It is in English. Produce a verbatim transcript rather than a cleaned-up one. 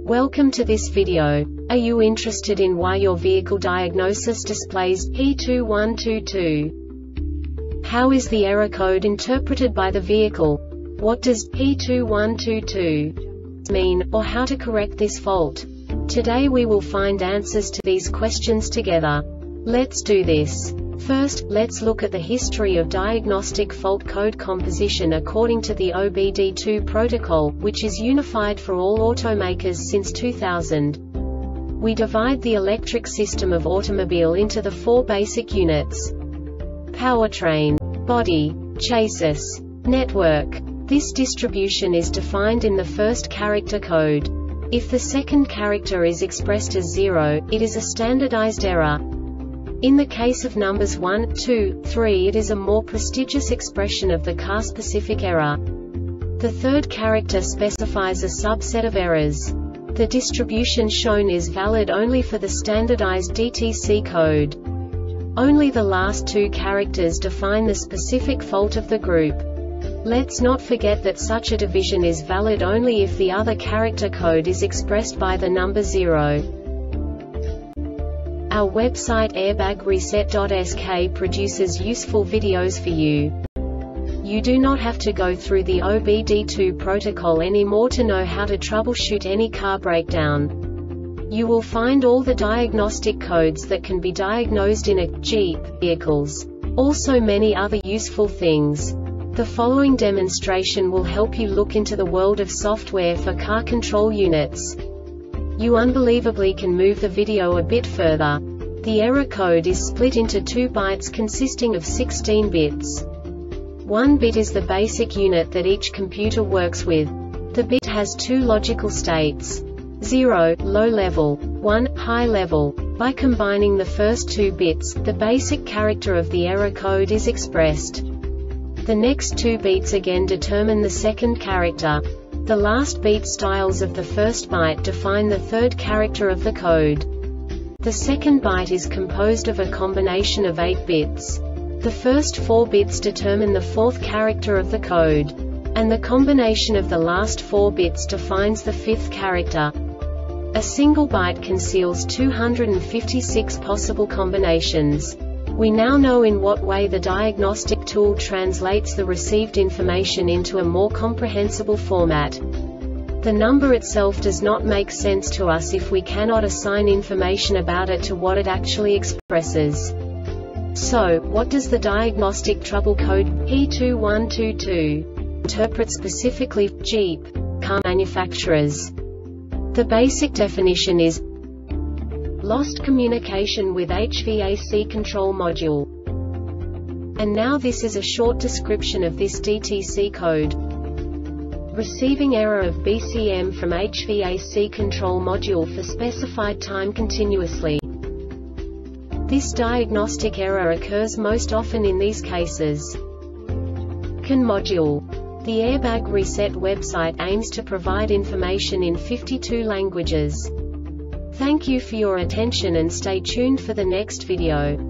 Welcome to this video. Are you interested in why your vehicle diagnosis displays P two one two two? How is the error code interpreted by the vehicle? What does P two one two two mean, or how to correct this fault? Today we will find answers to these questions together. Let's do this. First, let's look at the history of diagnostic fault code composition according to the O B D two protocol, which is unified for all automakers since two thousand. We divide the electric system of automobile into the four basic units: powertrain, body, chassis, network. This distribution is defined in the first character code. If the second character is expressed as zero, it is a standardized error. In the case of numbers one, two, three, it is a more prestigious expression of the car-specific error. The third character specifies a subset of errors. The distribution shown is valid only for the standardized D T C code. Only the last two characters define the specific fault of the group. Let's not forget that such a division is valid only if the other character code is expressed by the number zero. Our website airbag reset dot S K produces useful videos for you. You do not have to go through the O B D two protocol anymore to know how to troubleshoot any car breakdown. You will find all the diagnostic codes that can be diagnosed in a Jeep vehicles. Also many other useful things. The following demonstration will help you look into the world of software for car control units. You unbelievably can move the video a bit further. The error code is split into two bytes consisting of sixteen bits. One bit is the basic unit that each computer works with. The bit has two logical states: zero, low level, one, high level. By combining the first two bits, the basic character of the error code is expressed. The next two beats again determine the second character. The last beat styles of the first byte define the third character of the code. The second byte is composed of a combination of eight bits. The first four bits determine the fourth character of the code. And the combination of the last four bits defines the fifth character. A single byte conceals two hundred fifty-six possible combinations. We now know in what way the diagnostic tool translates the received information into a more comprehensible format. The number itself does not make sense to us if we cannot assign information about it to what it actually expresses. So, what does the diagnostic trouble code P two one two two interpret specifically for Jeep car manufacturers? The basic definition is lost communication with H V A C control module. And now this is a short description of this D T C code. Receiving error of B C M from H V A C control module for specified time continuously. This diagnostic error occurs most often in these cases. C A N module. The Airbag Reset website aims to provide information in fifty-two languages. Thank you for your attention and stay tuned for the next video.